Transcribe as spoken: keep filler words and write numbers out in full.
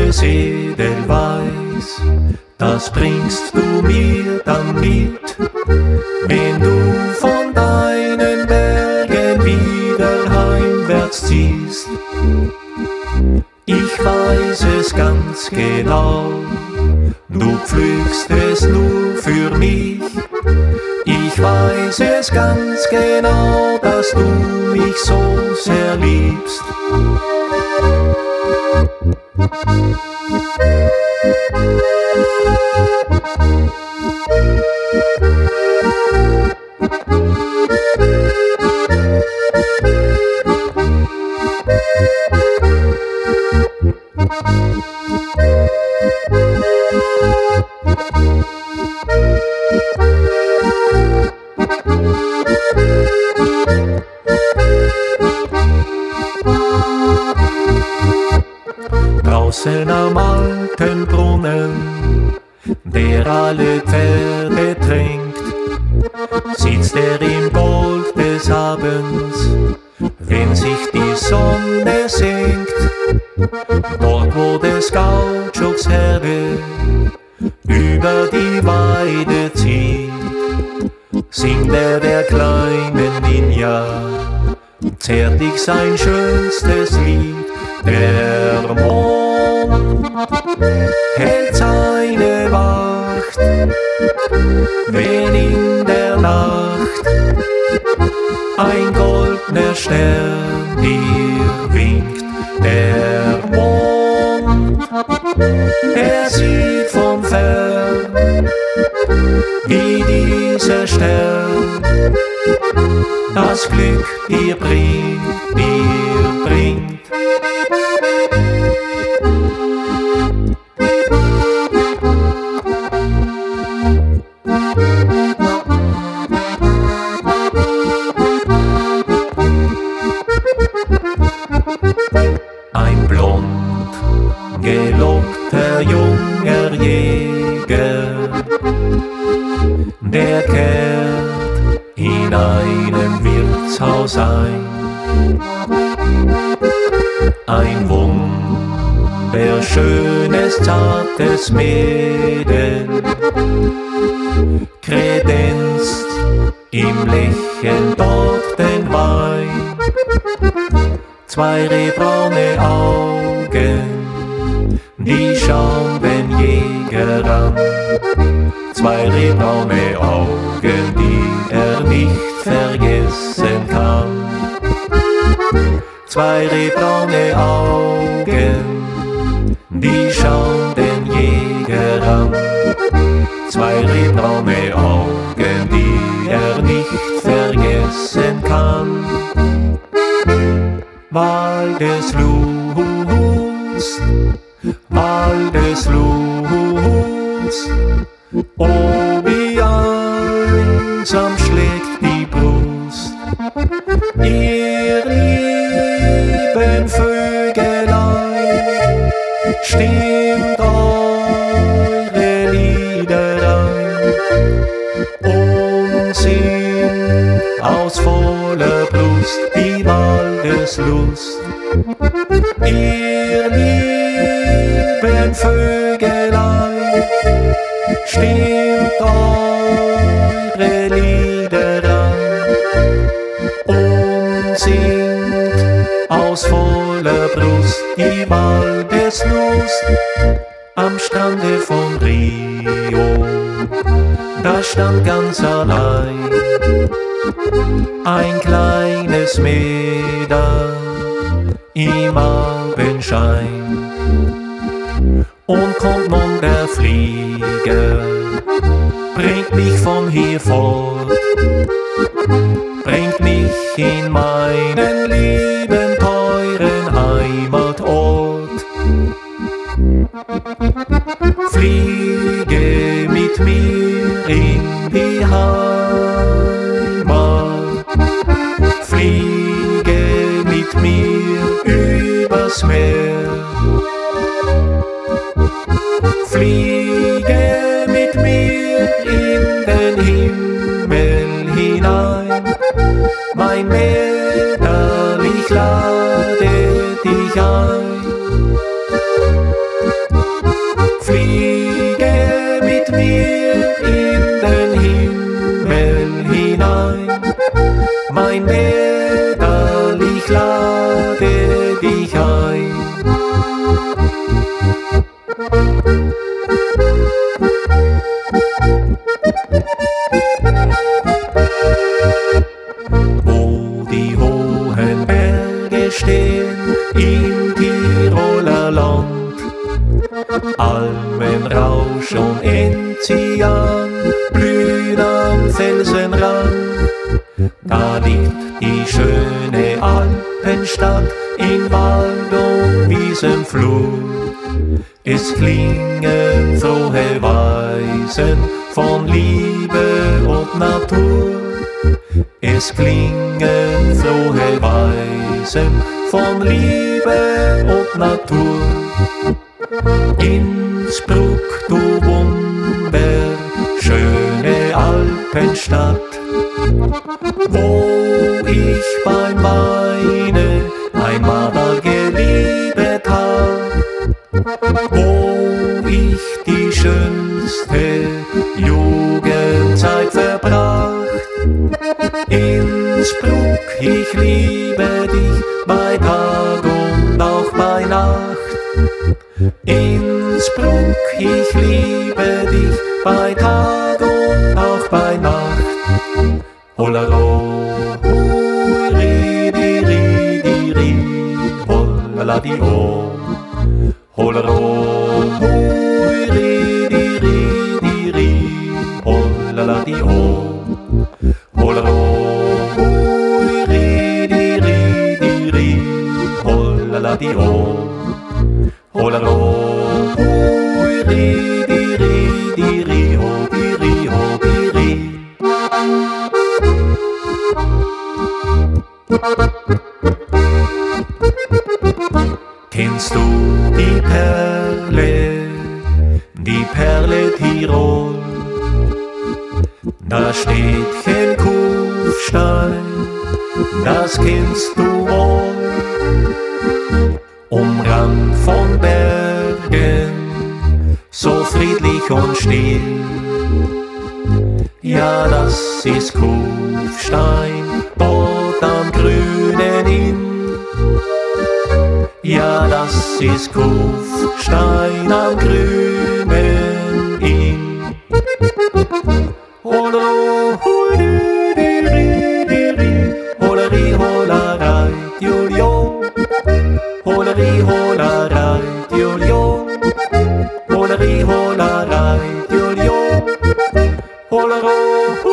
alles edelweiß, das bringst du mir dann mit, wenn du von deinen Bergen wieder heimwärts ziehst. Ich weiß es ganz genau, du pflückst es nur für mich. Ich weiß es ganz genau, dass du mich so sehr liebst. Draußen am alten Brunnen, der alle Pferde tränkt, sitzt er im Gold des Abends, wenn sich die Sonne senkt. Dort, wo des Gauchos Herde über die Weide zieht, singt er der kleinen Ninja zärtlich sein schönstes Lied. Der Mond hält seine Wacht, wenn in der Nacht ein goldener Stern dir winkt. Der Mond, er sieht von fern, wie dieser Stern das Glück dir bringt, dir bringt. Ein blond gelockter junger Jäger, der kehrt in einem Wirtshaus ein. Ein wunderschönes, zartes Mädel kredenzt im Lächeln dort den Wein. Zwei rehbraune Augen, die schauen den Jäger an. Zwei rehbraune Augen, die er nicht vergessen kann. Zwei rehbraune Augen, die schauen den Jäger an. Zwei rehbraune Augen, die er nicht vergessen kann. Waldeslust, Waldeslust, oh wie einsam schlägt die Brust. Ihr lieben Vögelein, stimmt eure Lieder ein und singt aus voller Brust die Waldeslust. Ihr lieben Vögelein, stimmt eure Lieder ein und singt aus voller Brust die Waldeslust. Am Strande von Rio, da stand ganz allein ein kleines Mädel im Abendschein. Und kommt nun der Flieger, bringt mich von hier fort, bringt mich in meinen lieben, teuren Heimatort. Fliege mit mir in die Heimat, fliege mit mir übers Meer, fliege mit mir in den Himmel hinein, mein Mädel, ich lade dich ein. in den Himmel hinein. Mein Mädel, ich lade dich ein. Wo die hohen Berge stehen im Tiroler Land, Almenrausch und Enzian blühen am Felsenrand. Da liegt die schöne Alpenstadt in Wald und Wiesenflut. Es klingen frohe Weisen von Liebe und Natur. Es klingen frohe Weisen von Liebe und Natur. Innsbruck, du wunderschöne Alpenstadt, wo ich beim Weine ein Madal geliebet hab, wo ich die schönste Jugendzeit verbracht. Innsbruck, ich liebe dich bei Tag und auch bei Nacht. Innsbruck, ich liebe dich bei Tag und auch bei Nacht. Holero, hui, ri, di, ri, di, ri, holala, di, oh. Holero, hui, ri, di, ri, di, ri, holala, di, oh. Holero, hui, ri, di, ri, di, ri, holala, di, oh. Holero, hui, ri, di, ri, di, ri, ho, bi, ri, ho, bi, ri. Kennst du die Perle, die Perle Tirol? Da steht kein Kufstein, das kennst du wohl. Umrand von Bergen, so friedlich und still. Ja, das ist Kufstein, dort am grünen Inn. Ja, das ist Kufstein am grünen Inn. Holo, hui, di, ri, di, ri, holari, holarei, julio. Holari, holarei, julio. Holari, holarei, julio. Holaro,